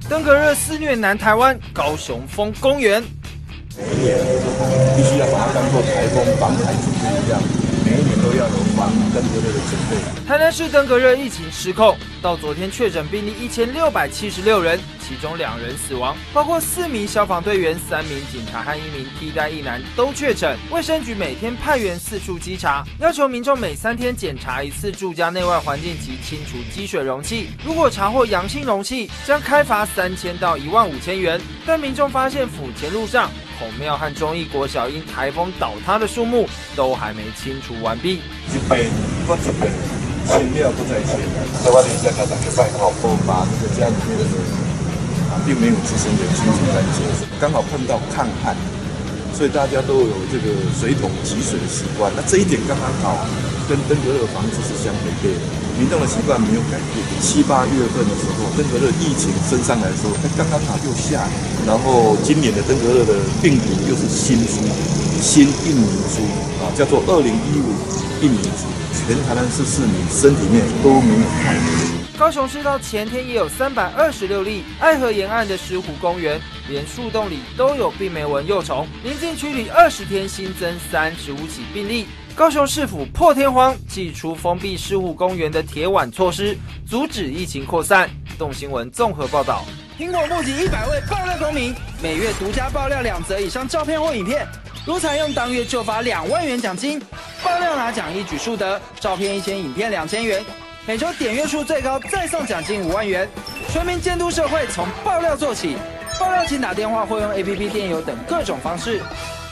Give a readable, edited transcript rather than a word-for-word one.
登革热肆虐南台湾，高雄丰公园。 每一年必须要把它当作台风防台准备一样，每一年都要有防登革热的准备。 台南市登革热疫情失控，到昨天确诊病例1676人，其中2人死亡，包括4名消防队员、3名警察和1名替代役男都确诊。卫生局每天派员4处稽查，要求民众每3天检查1次住家内外环境及清除积水容器。如果查获阳性容器，将开罚3000到15000元。但民众发现府前路上孔庙和忠义国小因台风倒塌的树木都还没清除完毕。 这边我这边先料不在前，所以我等一下给大家拜好后，把这个家里面的并没有滋生的清除干净，刚好碰到抗旱，所以大家都有这个水桶集水的习惯。那这一点刚刚好跟登革热防治是相违背的，民众的习惯没有改变。7、8月份的时候，登革热疫情升上来的时候，它刚刚好又下雨，然后今年的登革热的病毒又是新印尼株叫做2015印尼株，全台南市市民身体面都没有抗体。 高雄市到前天也有326例，爱河沿岸的石湖公园，连树洞里都有病媒蚊幼虫。邻近区里20天新增35起病例。高雄市府破天荒祭出封闭石湖公园的铁腕措施，阻止疫情扩散。动新闻综合报道。苹果募集100位爆料公民，每月独家爆料2则以上照片或影片，如采用当月就罚2万元奖金。爆料拿奖一举数得，照片1000，影片2000元。每周点阅数最高再送奖金5万元。全民监督社会从爆料做起，爆料请打电话或用 APP 电邮等各种方式。